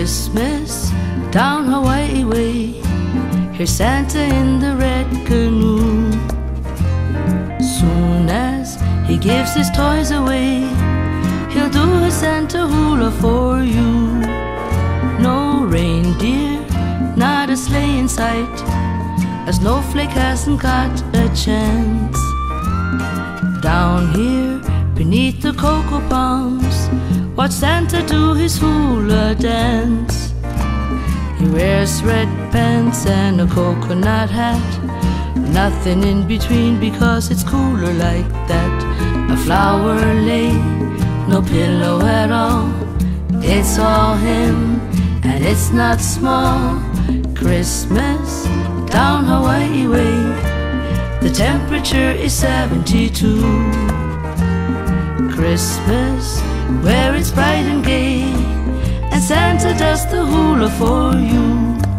Christmas down Hawaii way. Here's Santa in the red canoe. Soon as he gives his toys away, he'll do a Santa hula for you. No reindeer, not a sleigh in sight. A snowflake hasn't got a chance. Down here beneath the cocoa palms, watch Santa do his hula dance. He wears red pants and a coconut hat, nothing in between because it's cooler like that. A flower lay, no pillow at all. It's all him and it's not small. Christmas down Hawaii way. The temperature is 72. Christmas where it's bright and gay, and Santa does the hula for you.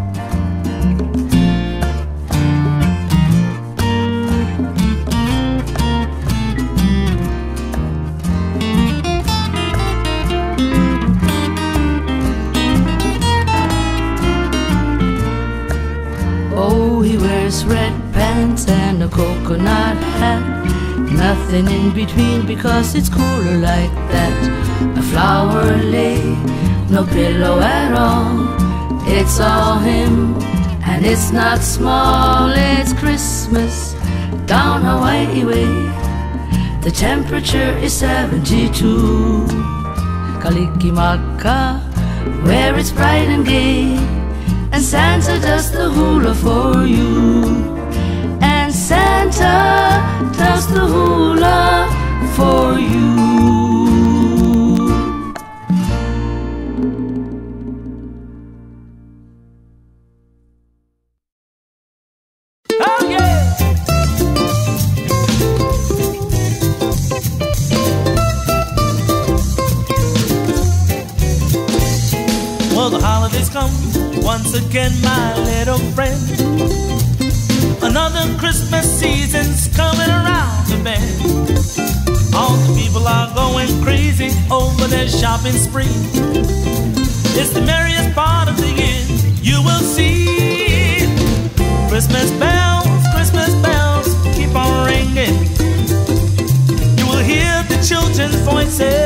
Oh, he wears red pants and a coconut hat, nothing in between because it's cooler like that. A flower lay, no pillow at all. It's all him and it's not small. It's Christmas down Hawaii way. The temperature is 72. Kalikimaka, where it's bright and gay, and Santa does the hula for you. And Santa does the hula for you. Oh yeah! Well, the holidays come once again, my little friend. Another Christmas season's coming around the bend. All the people are going crazy over their shopping spree. It's the merriest part of the year, you will see. Christmas bells keep on ringing. You will hear the children's voices